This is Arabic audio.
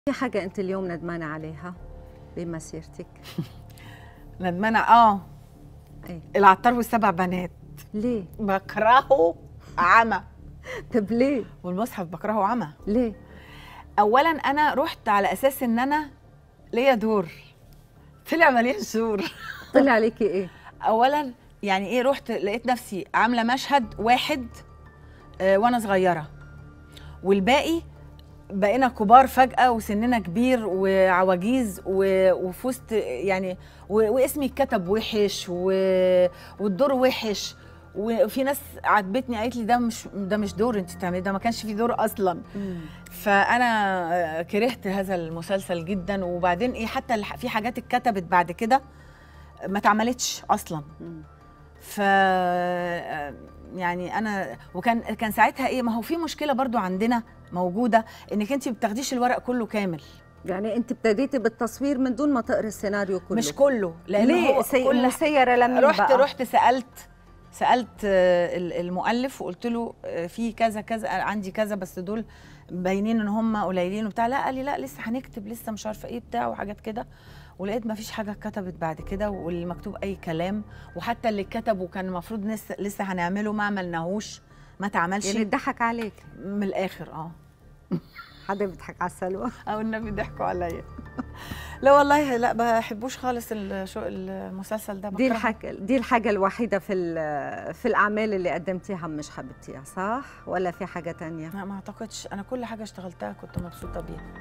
في حاجة أنت اليوم ندمانة عليها بمسيرتك؟ ندمانة إيه؟ العطار والسبع بنات. ليه؟ بكرهه عمى. طب ليه؟ والمصحف بكرهه عمى. ليه؟ اولا انا رحت على اساس ان انا ليا دور، طلع ماليش دور. طلع عليكي إيه؟ اولا يعني ايه، رحت لقيت نفسي عامله مشهد واحد وانا صغيره، والباقي بقينا كبار فجأة وسننا كبير وعواجيز وفي وسط يعني واسمي اتكتب وحش والدور وحش. وفي ناس عاتبتني قالت لي ده مش دور انت بتعمليه، ده ما كانش في دور اصلا. فانا كرهت هذا المسلسل جدا. وبعدين ايه، حتى في حاجات اتكتبت بعد كده ما اتعملتش اصلا. ف يعني انا كان ساعتها ايه، ما هو في مشكله برضو عندنا موجوده، انك انت ما بتاخديش الورق كله كامل. يعني أنت ابتديتي بالتصوير من دون ما تقري السيناريو كله؟ مش كله، لأن ليه؟ هو كل مسيرة لمين بقى؟ رحت سألت المؤلف وقلت له في كذا كذا، عندي كذا بس دول باينين ان هم قليلين وبتاع. لا، قال لي لا لسه هنكتب، لسه مش عارفه ايه بتاع وحاجات كده. ولقيت ما فيش حاجه اتكتبت بعد كده، واللي مكتوب اي كلام. وحتى اللي كتبه كان المفروض لسه هنعمله، ما عملناهوش، ما اتعملش. يعني اتضحك عليك من الاخر. حدا بيضحك على السلوى؟ او النبي ضحكوا عليا. لا والله لا، ما بحبوش خالص المسلسل ده. دي الحاجة الوحيدة في الأعمال اللي قدمتيها مش حبيتيها، صح؟ ولا في حاجة تانية؟ لا ما اعتقدش، انا كل حاجة اشتغلتها كنت مبسوطة بيها.